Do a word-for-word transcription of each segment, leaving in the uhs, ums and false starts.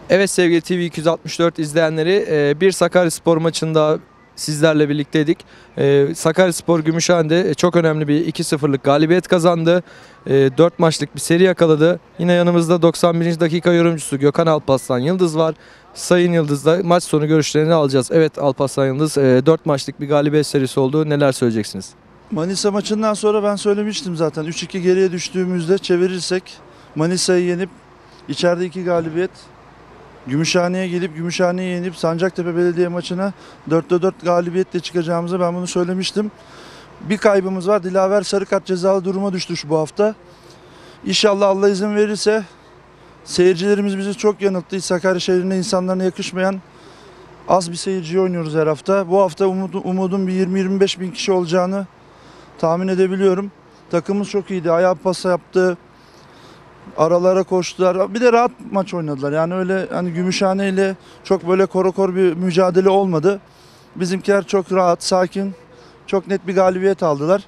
Evet sevgili T V iki yüz altmış dört izleyenleri, e, bir Sakaryaspor maçında sizlerle birlikteydik. E, Sakaryaspor Gümüşhane'de çok önemli bir iki sıfırlık galibiyet kazandı. E, dört maçlık bir seri yakaladı. Yine yanımızda doksan birinci dakika yorumcusu Gökhan Alparslan Yıldız var. Sayın Yıldız'la maç sonu görüşlerini alacağız. Evet Alparslan Yıldız, e, dört maçlık bir galibiyet serisi oldu. Neler söyleyeceksiniz? Manisa maçından sonra ben söylemiştim zaten. üç iki geriye düştüğümüzde çevirirsek Manisa'yı yenip içeride iki galibiyet, Gümüşhane'ye gelip Gümüşhane'yi yenip Sancaktepe Belediye maçına dörtte dört galibiyetle çıkacağımızı ben bunu söylemiştim. Bir kaybımız var. Dilaver sarı kart cezalı duruma düştü şu bu hafta. İnşallah Allah izin verirse seyircilerimiz bizi çok yanılttı. Sakarya şehrine insanlarına yakışmayan az bir seyirciyi oynuyoruz her hafta. Bu hafta umudum, umudum bir yirmi yirmi beş bin kişi olacağını tahmin edebiliyorum. Takımımız çok iyiydi. Ayağı pası yaptı. Aralara koştular. Bir de rahat maç oynadılar. Yani öyle hani Gümüşhane ile çok böyle korokor bir mücadele olmadı. Bizimkiler çok rahat, sakin, çok net bir galibiyet aldılar.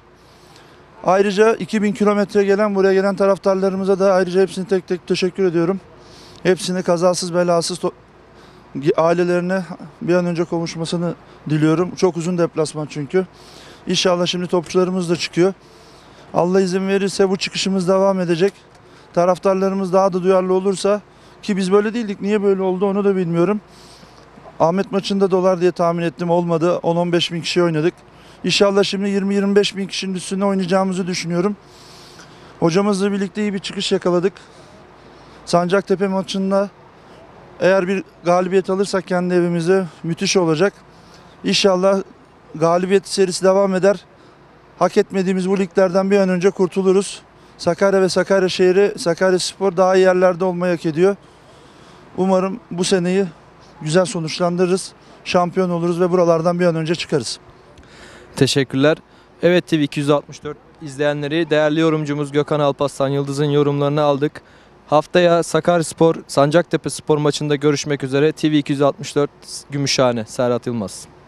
Ayrıca iki bin kilometre gelen buraya gelen taraftarlarımıza da ayrıca hepsini tek tek teşekkür ediyorum. Hepsini kazasız belasız ailelerine bir an önce kavuşmasını diliyorum. Çok uzun deplasman çünkü. İnşallah şimdi topçularımız da çıkıyor. Allah izin verirse bu çıkışımız devam edecek. Taraftarlarımız daha da duyarlı olursa, ki biz böyle değildik, niye böyle oldu onu da bilmiyorum. Ahmet maçında dolar diye tahmin ettim, olmadı. on on beş bin kişi oynadık. İnşallah şimdi yirmi yirmi beş bin kişinin üstüne oynayacağımızı düşünüyorum. Hocamızla birlikte iyi bir çıkış yakaladık. Sancaktepe maçında eğer bir galibiyet alırsak kendi evimizde müthiş olacak. İnşallah galibiyet serisi devam eder. Hak etmediğimiz bu liglerden bir an önce kurtuluruz. Sakarya ve Sakarya şehri, Sakaryaspor daha iyi yerlerde olmayı hak ediyor. Umarım bu seneyi güzel sonuçlandırırız. Şampiyon oluruz ve buralardan bir an önce çıkarız. Teşekkürler. Evet T V iki yüz altmış dört izleyenleri, değerli yorumcumuz Gökhan Alparslan Yıldız'ın yorumlarını aldık. Haftaya Sakaryaspor Sancaktepe Spor maçında görüşmek üzere. T V iki yüz altmış dört Gümüşhane, Serhat Yılmaz.